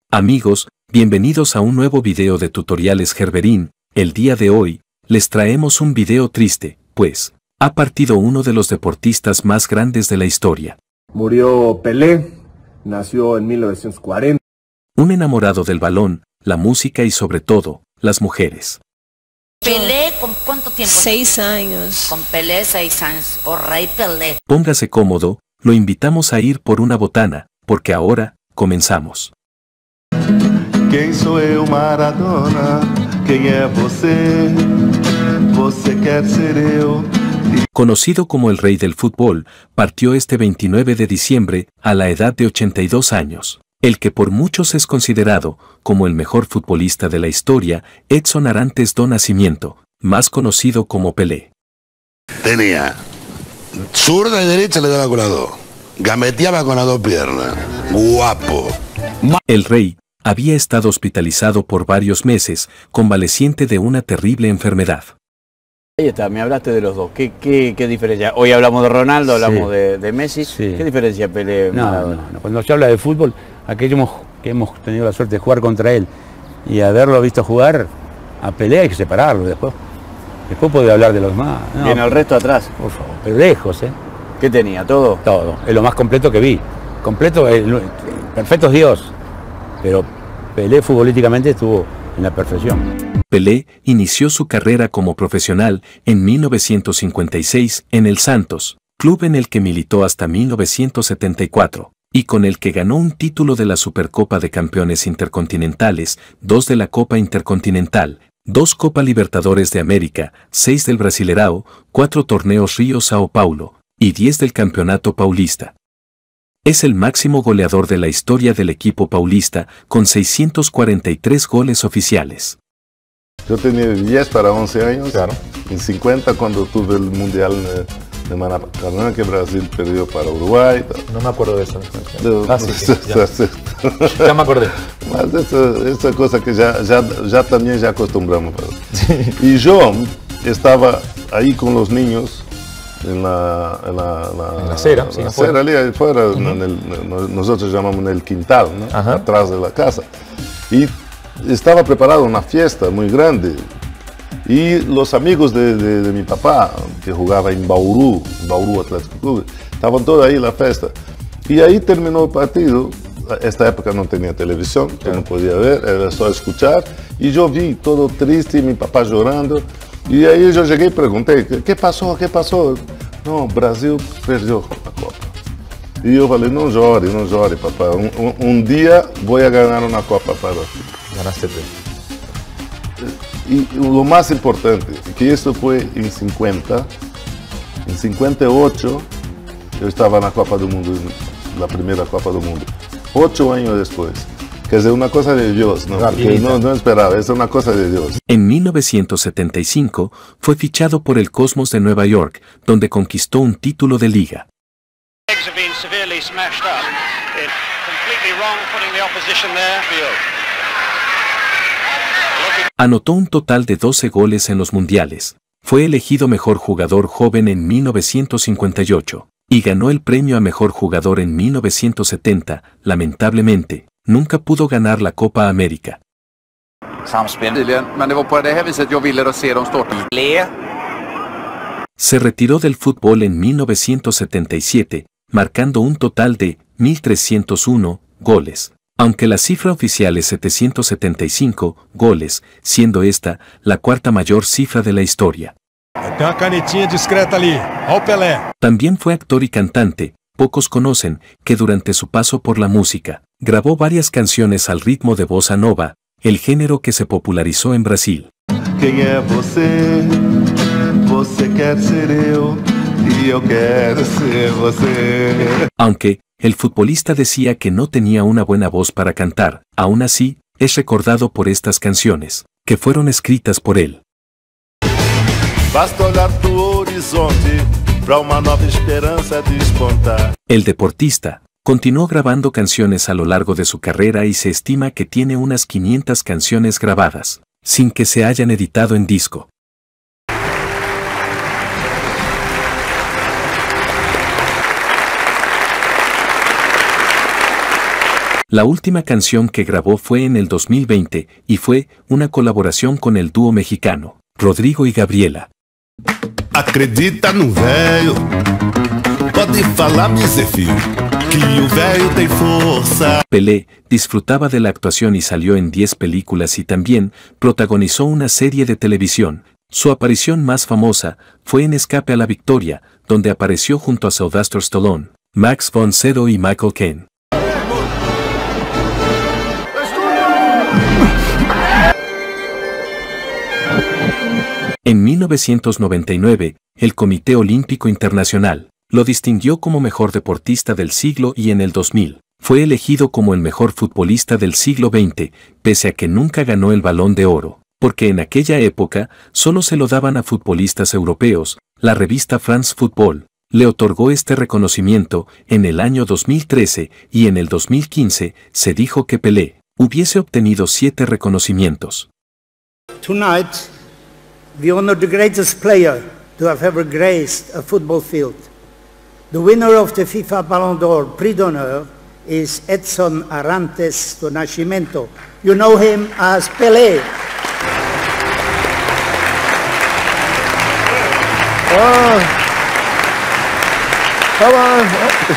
Amigos, bienvenidos a un nuevo video de tutoriales Gerberín. El día de hoy, les traemos un video triste, pues, ha partido uno de los deportistas más grandes de la historia. Murió Pelé, nació en 1940. Un enamorado del balón, la música y sobre todo, las mujeres. Pelé, ¿con cuánto tiempo? 6 años. Con Pelé, 6 años. O Rey Pelé. Póngase cómodo, lo invitamos a ir por una botana, porque ahora, comenzamos. Quem sou eu, Maradona? Quem é você? Você quer ser eu? Conocido como el rey del fútbol, partió este 29 de diciembre, a la edad de 82 años. El que por muchos es considerado como el mejor futbolista de la historia, Edson Arantes do Nascimento, más conocido como Pelé. Tenía zurda y derecha, le daba con las dos. Gameteaba con las dos piernas. Guapo. El rey había estado hospitalizado por varios meses, convaleciente de una terrible enfermedad. Ahí está, me hablaste de los dos. ¿Qué diferencia? Hoy hablamos de Ronaldo, hablamos de Messi. Sí. ¿Qué diferencia Pelé? No. Cuando se habla de fútbol, aquellos que hemos tenido la suerte de jugar contra él y haberlo visto jugar, a Pelé hay que separarlo después. Después puede hablar de los demás. No, viene el resto atrás. Por favor, pero lejos, ¿eh? ¿Qué tenía? ¿Todo? Todo. Es lo más completo que vi. Completo, perfecto es Dios. Pero Pelé futbolísticamente estuvo en la perfección. Pelé inició su carrera como profesional en 1956 en el Santos, club en el que militó hasta 1974, y con el que ganó un título de la Supercopa de Campeones Intercontinentales, 2 de la Copa Intercontinental, 2 Copa Libertadores de América, 6 del Brasileirão, 4 torneos Río Sao Paulo, y 10 del Campeonato Paulista. Es el máximo goleador de la historia del equipo paulista, con 643 goles oficiales. Yo tenía 10 para 11 años, claro. En 50 cuando tuve el Mundial de Maracanã, que Brasil perdió para Uruguay. No me acuerdo de eso. Sí, ya me acordé. Mas esa cosa que ya también ya acostumbramos. Sí. Y yo estaba ahí con los niños en la acera, sí, acera allí afuera, nosotros llamamos en el quintal, ¿no? Atrás de la casa. Y estaba preparada una fiesta muy grande. Y los amigos de mi papá, que jugaba en Bauru Atlético Club, estaban todos ahí en la fiesta. Y ahí terminó el partido. Esta época no tenía televisión, que no podía ver, era solo escuchar. Y yo vi todo triste, mi papá llorando. Y ahí yo llegué y pregunté, ¿qué pasó? ¿Qué pasó? No, Brasil perdió la Copa. Y yo falei, no llore, papá. Un día voy a ganar una Copa para ti. Ganaste tú. Y lo más importante, que esto fue en 50. En 58, yo estaba en la Copa del Mundo, la primera Copa del Mundo. 8 años después. Que es una cosa de Dios, ¿no? Que no esperaba, es una cosa de Dios. En 1975 fue fichado por el Cosmos de Nueva York, donde conquistó un título de liga. Anotó un total de 12 goles en los mundiales. Fue elegido mejor jugador joven en 1958 y ganó el premio a mejor jugador en 1970. Lamentablemente, nunca pudo ganar la Copa América. Se retiró del fútbol en 1977, marcando un total de 1.301 goles, aunque la cifra oficial es 775 goles, siendo esta la cuarta mayor cifra de la historia. También fue actor y cantante. Pocos conocen que durante su paso por la música, grabó varias canciones al ritmo de bossa nova, el género que se popularizó en Brasil. ¿Quién es você? Você quer ser eu y yo quiero ser você. Aunque el futbolista decía que no tenía una buena voz para cantar, aún así, es recordado por estas canciones, que fueron escritas por él. Basta olhar tu horizonte. El deportista continuó grabando canciones a lo largo de su carrera y se estima que tiene unas 500 canciones grabadas, sin que se hayan editado en disco. La última canción que grabó fue en el 2020 y fue una colaboración con el dúo mexicano, Rodrigo y Gabriela. Acredita no velho, pode falar, meu Zé Filho, que o velho tem força. Pelé disfrutaba de la actuación y salió en 10 películas y también protagonizó una serie de televisión. Su aparición más famosa fue en Escape a la Victoria, donde apareció junto a Sylvester Stallone, Max von Sydow y Michael Caine. En 1999, el Comité Olímpico Internacional lo distinguió como mejor deportista del siglo y en el 2000 fue elegido como el mejor futbolista del siglo XX, pese a que nunca ganó el Balón de Oro, porque en aquella época solo se lo daban a futbolistas europeos. La revista France Football le otorgó este reconocimiento en el año 2013 y en el 2015 se dijo que Pelé hubiese obtenido 7 reconocimientos. Tonight, we honor the greatest player to have ever graced a football field. The winner of the FIFA Ballon d'Or Prix d'Honneur is Edson Arantes do Nascimento. You know him as Pelé. Oh, come on.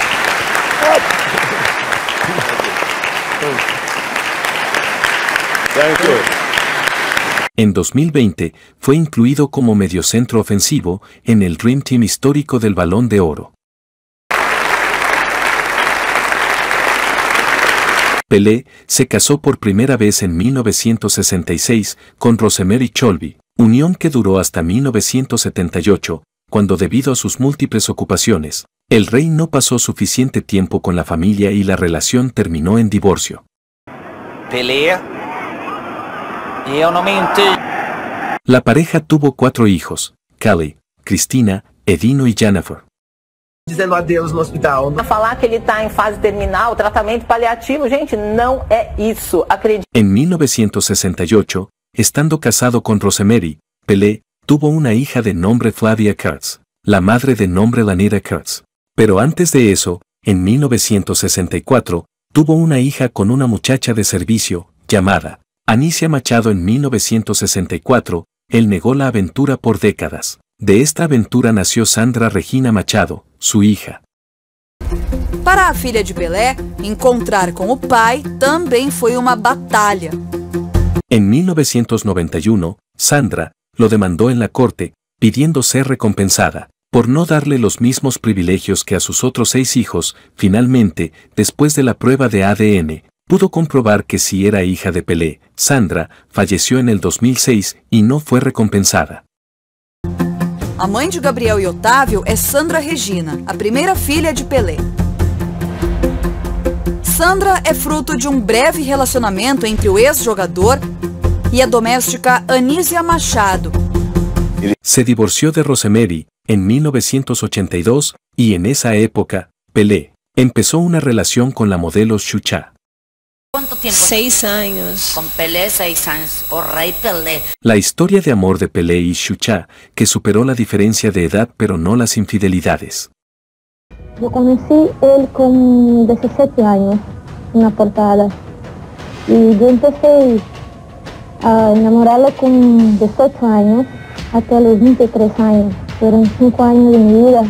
Thank you. En 2020 fue incluido como mediocentro ofensivo en el Dream Team histórico del Balón de Oro. Pelé se casó por primera vez en 1966 con Rosemary Cholby, unión que duró hasta 1978, cuando debido a sus múltiples ocupaciones, el rey no pasó suficiente tiempo con la familia y la relación terminó en divorcio. Pelé, yo no menti. La pareja tuvo 4 hijos, Kelly, Cristina, Edino y Jennifer. Dizendo adeus no hospital. Falar que ele está em fase terminal, tratamento paliativo, gente, não é isso. Acredite. En 1968, estando casado con Rosemary, Pelé tuvo una hija de nombre Flavia Kurtz, la madre de nombre Lanita Kurtz. Pero antes de eso, en 1964, tuvo una hija con una muchacha de servicio, llamada Anicia Machado. En 1964, él negó la aventura por décadas. De esta aventura nació Sandra Regina Machado, su hija. Para a filha de Pelé, encontrar com o pai também foi uma batalha. En 1991, Sandra lo demandó en la corte, pidiendo ser recompensada por no darle los mismos privilegios que a sus otros 6 hijos. Finalmente, después de la prueba de ADN, pudo comprobar que sí era hija de Pelé. Sandra falleció en el 2006 y no fue recompensada. A mãe de Gabriel e Otávio é Sandra Regina, a primeira filha de Pelé. Sandra é fruto de um breve relacionamento entre o ex-jogador e a doméstica Anísia Machado. Se divorció de Rosemary en 1982 y en esa época, Pelé empezó una relación con la modelo Xuxa. ¿Cuánto tiempo? 6 años. Con Pelé, 6 años. O Rey Pelé. La historia de amor de Pelé y Xuxa, que superó la diferencia de edad pero no las infidelidades. Yo conocí él con 17 años, una portada. Y yo empecé a enamorarlo con 18 años hasta los 23 años. Fueron 5 años de mi vida.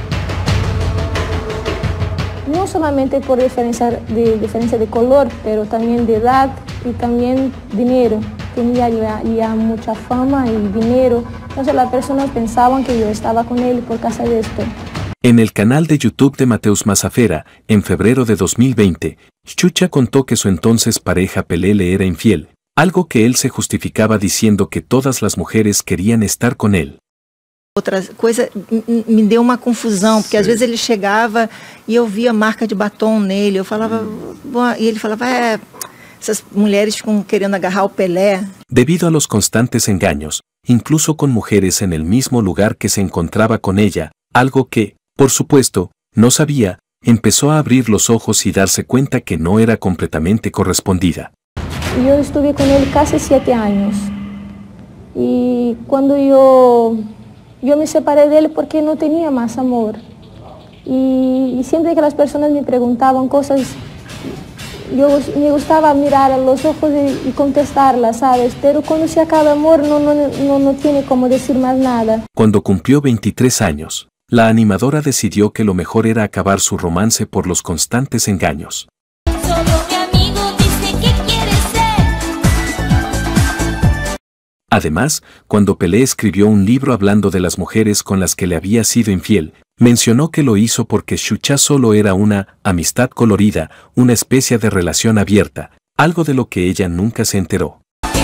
No solamente por diferencia de color, pero también de edad y también dinero. Tenía ya mucha fama y dinero. Entonces las personas pensaban que yo estaba con él por causa de esto. En el canal de YouTube de Mateus Mazafera, en febrero de 2020, Xuxa contó que su entonces pareja Pelé le era infiel, algo que él se justificaba diciendo que todas las mujeres querían estar con él. Outra coisa me deu uma confusão, porque às vezes ele chegava e eu via marca de batom nele, eu falava, e ele falava, essas mulheres ficam querendo agarrar o Pelé. Debido a los constantes engaños, incluso con mujeres en el mismo lugar que se encontraba con ella, algo que, por supuesto, no sabía, empezó a abrir los ojos y darse cuenta que no era completamente correspondida. Yo estuve con él casi 7 años y cuando yo me separé de él porque no tenía más amor. Y siempre que las personas me preguntaban cosas, me gustaba mirar a los ojos y contestarla, ¿sabes? Pero cuando se acaba el amor no tiene como decir más nada. Cuando cumplió 23 años, la animadora decidió que lo mejor era acabar su romance por los constantes engaños. Además, cuando Pelé escribió un libro hablando de las mujeres con las que le había sido infiel, mencionó que lo hizo porque Xuxa solo era una amistad colorida, una especie de relación abierta, algo de lo que ella nunca se enteró.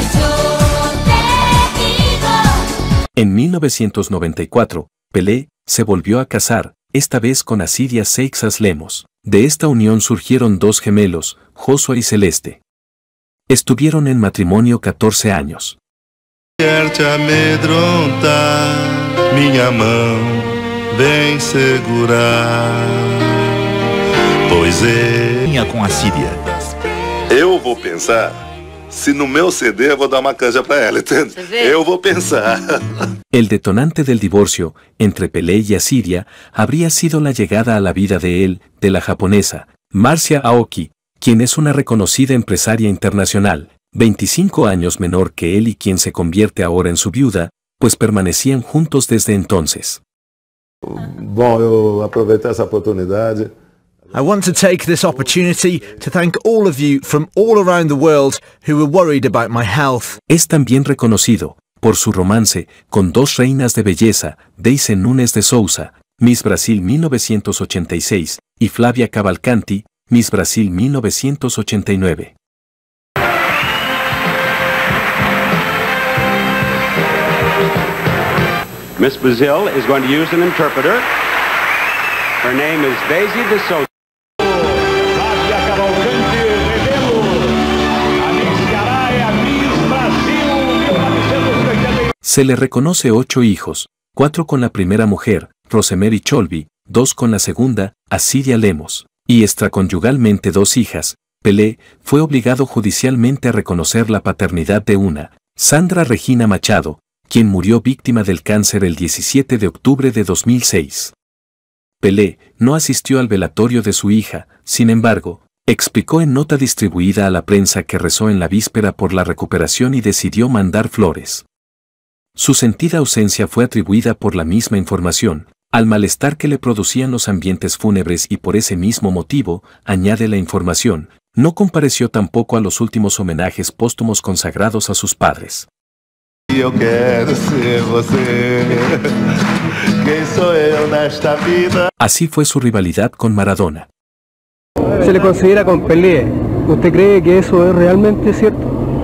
En 1994, Pelé se volvió a casar, esta vez con Asidia Seixas Lemos. De esta unión surgieron dos gemelos, Joshua y Celeste. Estuvieron en matrimonio 14 años. Quer te amedrontar, minha mão vem segurar, pois com Asidia. Eu vou pensar se no meu CD eu vou dar uma canja para ela, entende? Eu vou pensar. El detonante del divorcio entre Pelé y Asidia habría sido la llegada a la vida de la japonesa, Marcia Aoki, quien es una reconocida empresaria internacional, 25 años menor que él y quien se convierte ahora en su viuda, pues permanecían juntos desde entonces. Bom, eu aproveito essa oportunidade. I want to take this opportunity to thank all of you from all around the world who were worried about my health. Es también reconocido por su romance con dos reinas de belleza, Deise Nunes de Souza, Miss Brasil 1986, y Flavia Cavalcanti, Miss Brasil 1989. Miss Brazil is going to use an interpreter. Her name is Daisy de Souza. Se le reconoce 8 hijos, 4 con la primera mujer, Rosemary Cholby, 2 con la segunda, Asidia Lemos, y extraconyugalmente 2 hijas. Pelé fue obligado judicialmente a reconocer la paternidad de una, Sandra Regina Machado, quien murió víctima del cáncer el 17 de octubre de 2006. Pelé no asistió al velatorio de su hija, sin embargo, explicó en nota distribuida a la prensa que rezó en la víspera por la recuperación y decidió mandar flores. Su sentida ausencia fue atribuida por la misma información, al malestar que le producían los ambientes fúnebres y por ese mismo motivo, añade la información, no compareció tampoco a los últimos homenajes póstumos consagrados a sus padres. Eu quero ser você, quem sou eu nesta vida. Así fue su rivalidad con Maradona. Se le considera con Pelé. ¿Usted cree que eso es realmente cierto?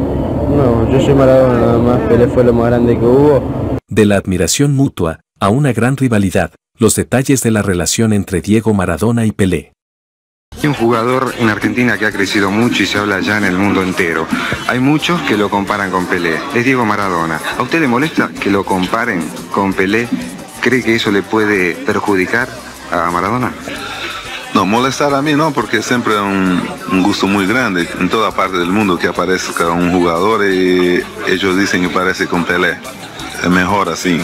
No, yo soy Maradona nada más. Pelé fue lo más grande que hubo. De la admiración mutua a una gran rivalidad, los detalles de la relación entre Diego Maradona y Pelé. Un jugador en Argentina que ha crecido mucho y se habla ya en el mundo entero. Hay muchos que lo comparan con Pelé. Es Diego Maradona. ¿A usted le molesta que lo comparen con Pelé? ¿Cree que eso le puede perjudicar a Maradona? No, molestar a mí no, porque siempre es un gusto muy grande en toda parte del mundo que aparezca un jugador y ellos dicen que parece con Pelé. Es mejor así.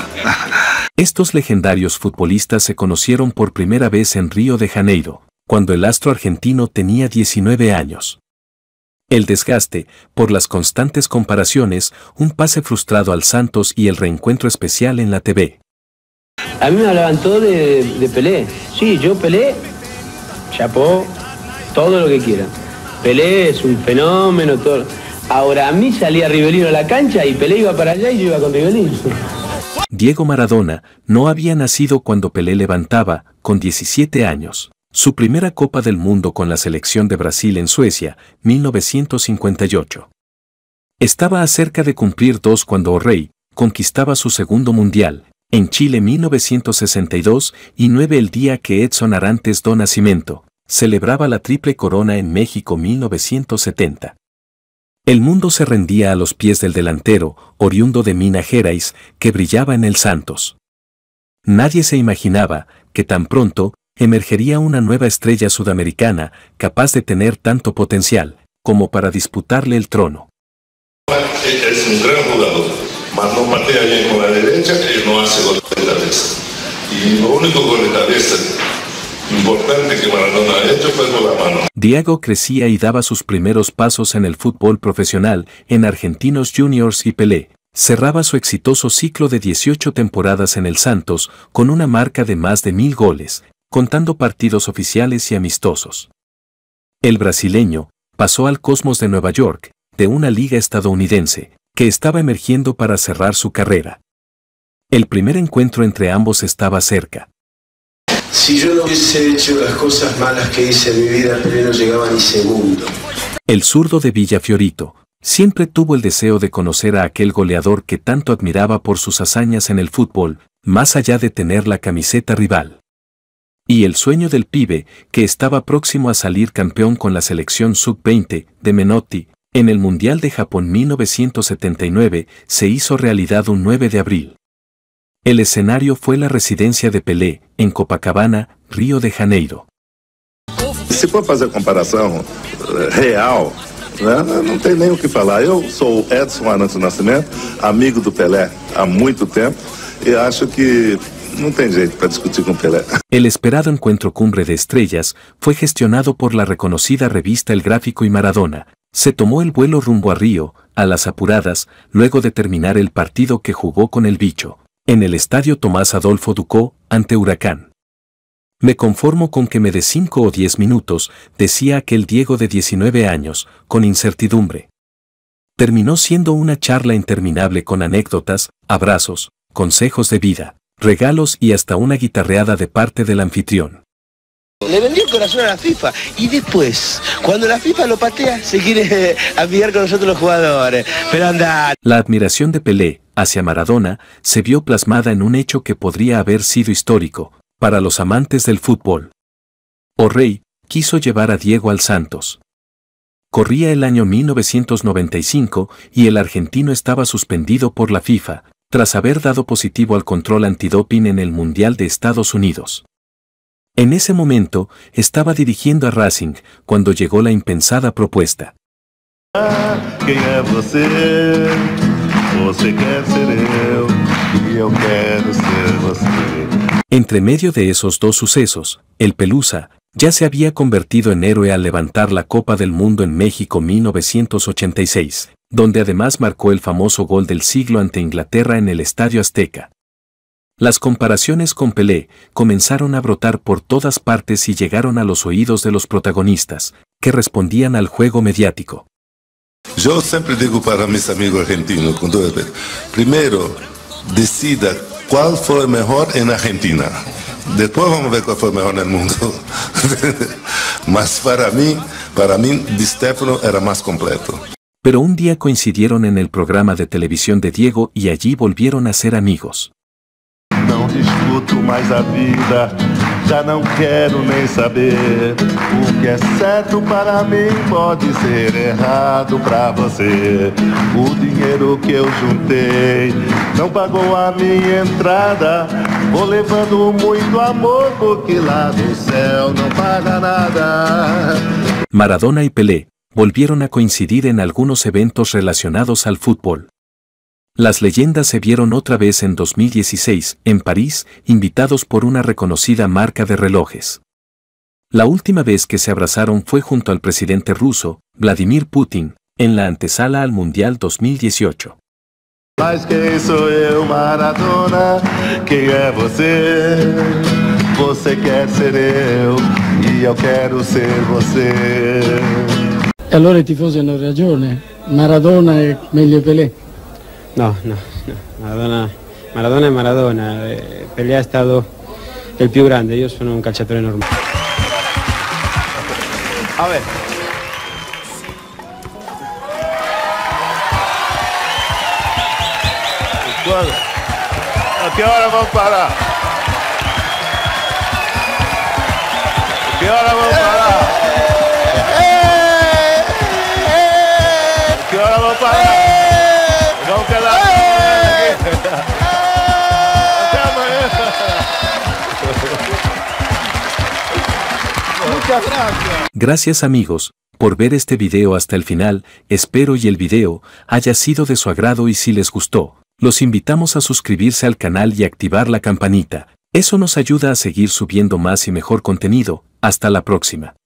Estos legendarios futbolistas se conocieron por primera vez en Río de Janeiro, cuando el astro argentino tenía 19 años. El desgaste, por las constantes comparaciones, un pase frustrado al Santos y el reencuentro especial en la TV. A mí me hablaban todo de Pelé. Sí, yo Pelé, chapó, todo lo que quieran. Pelé es un fenómeno, todo. Ahora a mí salía Rivelino a la cancha y Pelé iba para allá y yo iba con Rivelino. Diego Maradona no había nacido cuando Pelé levantaba, con 17 años, su primera Copa del Mundo con la selección de Brasil en Suecia, 1958. Estaba a cerca de cumplir 2 cuando O'Reilly conquistaba su segundo mundial, en Chile 1962, y 9 el día que Edson Arantes do Nascimento celebraba la triple corona en México 1970. El mundo se rendía a los pies del delantero, oriundo de Minas Gerais, que brillaba en el Santos. Nadie se imaginaba que tan pronto emergería una nueva estrella sudamericana capaz de tener tanto potencial como para disputarle el trono. Es un gran jugador, mas no patea bien con la derecha y no hace gol de cabeza. Y lo único gol de cabeza importante que Maradona ha hecho fue con la mano. Diego crecía y daba sus primeros pasos en el fútbol profesional en Argentinos Juniors y Pelé. Cerraba su exitoso ciclo de 18 temporadas en el Santos con una marca de más de 1000 goles, contando partidos oficiales y amistosos. El brasileño pasó al Cosmos de Nueva York, de una liga estadounidense, que estaba emergiendo para cerrar su carrera. El primer encuentro entre ambos estaba cerca. Si yo no hubiese hecho las cosas malas que hice en mi vida, Pelé no llegaba ni segundo. El zurdo de Villafiorito siempre tuvo el deseo de conocer a aquel goleador que tanto admiraba por sus hazañas en el fútbol, más allá de tener la camiseta rival. Y el sueño del pibe, que estaba próximo a salir campeón con la selección sub-20 de Menotti, en el Mundial de Japón 1979, se hizo realidad un 9 de abril. El escenario fue la residencia de Pelé, en Copacabana, Río de Janeiro. Se for fazer comparação real, não tem nem o que falar. Eu sou o Edson Arantes Nascimento, amigo do Pelé há muito tempo, e acho que não tem jeito para discutir com Pelé. El esperado encuentro Cumbre de Estrellas fue gestionado por la reconocida revista El Gráfico y Maradona. Se tomó el vuelo rumbo a Río, a las apuradas, luego de terminar el partido que jugó con el Bicho, en el estadio Tomás Adolfo Ducó, ante Huracán. Me conformo con que me dé 5 o 10 minutos, decía aquel Diego de 19 años, con incertidumbre. Terminó siendo una charla interminable con anécdotas, abrazos, consejos de vida, regalos y hasta una guitarreada de parte del anfitrión. Le vendió el corazón a la FIFA y después, cuando la FIFA lo patea, se quiere amigar con nosotros los jugadores. Pero anda. La admiración de Pelé hacia Maradona se vio plasmada en un hecho que podría haber sido histórico para los amantes del fútbol. O'Reilly quiso llevar a Diego al Santos. Corría el año 1995 y el argentino estaba suspendido por la FIFA, tras haber dado positivo al control antidoping en el Mundial de Estados Unidos. En ese momento, estaba dirigiendo a Racing, cuando llegó la impensada propuesta. Quem é você? Você quer ser eu, e eu quero ser você. Entre medio de esos dos sucesos, el Pelusa ya se había convertido en héroe al levantar la Copa del Mundo en México 1986, donde además marcó el famoso gol del siglo ante Inglaterra en el Estadio Azteca. Las comparaciones con Pelé comenzaron a brotar por todas partes y llegaron a los oídos de los protagonistas, que respondían al juego mediático. Yo siempre digo para mis amigos argentinos, con todo respeto, primero decida cuál fue mejor en Argentina. Después vamos a ver cuál fue mejor en el mundo. Mas para mí, Di Stefano era más completo. Pero un día coincidieron en el programa de televisión de Diego y allí volvieron a ser amigos. Não discuto mais a vida, já não quero nem saber. O que é certo para mim pode ser errado para você. O dinheiro que eu juntei não pagou a minha entrada. Vou levando muito amor porque lá no céu não paga nada. Maradona y Pelé volvieron a coincidir en algunos eventos relacionados al fútbol. Las leyendas se vieron otra vez en 2016, en París, invitados por una reconocida marca de relojes. La última vez que se abrazaron fue junto al presidente ruso, Vladimir Putin, en la antesala al Mundial 2018. Mas quem sou eu, Maradona? Quem é você? Você quer ser eu e eu quero ser você. E allora i tifosi hanno ragione. Maradona è meglio Pelé. No. Maradona è Maradona. Pelé è stato il più grande, io sono un calciatore normale. A ver. ¿A qué hora vamos a parar? ¿A qué hora vamos a parar? ¿A qué hora vamos a parar? Vamos a quedar aquí. Até amanhã. Muchas gracias. Gracias amigos, por ver este video hasta el final. Espero y el video haya sido de su agrado y si les gustó, los invitamos a suscribirse al canal y activar la campanita. Eso nos ayuda a seguir subiendo más y mejor contenido. Hasta la próxima.